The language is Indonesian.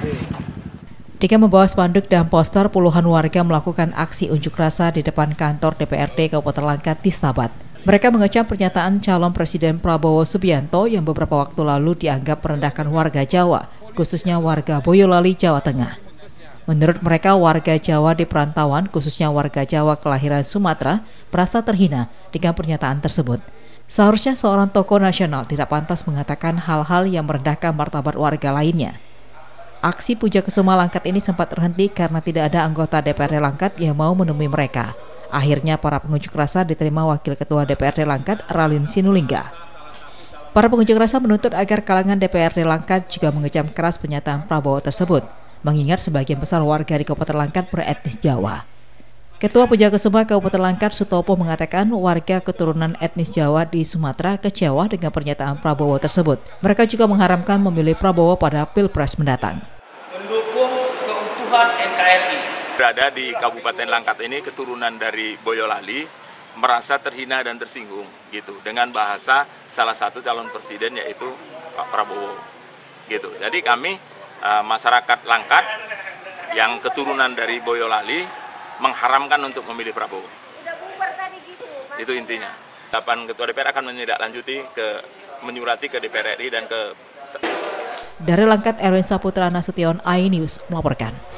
Dengan membawa spanduk dan poster, puluhan warga melakukan aksi unjuk rasa di depan kantor DPRD Kabupaten Langkat di Stabat. Mereka mengecam pernyataan calon Presiden Prabowo Subianto yang beberapa waktu lalu dianggap merendahkan warga Jawa, khususnya warga Boyolali, Jawa Tengah. Menurut mereka, warga Jawa di perantauan, khususnya warga Jawa kelahiran Sumatera, merasa terhina dengan pernyataan tersebut. Seharusnya seorang tokoh nasional tidak pantas mengatakan hal-hal yang merendahkan martabat warga lainnya. Aksi Puja Kesuma Langkat ini sempat terhenti karena tidak ada anggota DPRD Langkat yang mau menemui mereka. Akhirnya para pengunjuk rasa diterima Wakil Ketua DPRD Langkat, Raline Sinulinga. Para pengunjuk rasa menuntut agar kalangan DPRD Langkat juga mengecam keras pernyataan Prabowo tersebut, mengingat sebagian besar warga di Kabupaten Langkat beretnis Jawa. Ketua Puja Kesuma Kabupaten Langkat, Sutopo, mengatakan warga keturunan etnis Jawa di Sumatera kecewa dengan pernyataan Prabowo tersebut. Mereka juga mengharapkan memilih Prabowo pada Pilpres mendatang. Mendukung keutuhan NKRI. Berada di Kabupaten Langkat ini keturunan dari Boyolali merasa terhina dan tersinggung gitu dengan bahasa salah satu calon presiden yaitu Pak Prabowo gitu. Jadi kami masyarakat Langkat yang keturunan dari Boyolali mengharamkan untuk memilih Prabowo. Itu intinya. Ketua DPR akan menindaklanjuti menyurati ke DPR RI dan ke. Dari Langkat, Erwin Saputra Nasution, iNews melaporkan.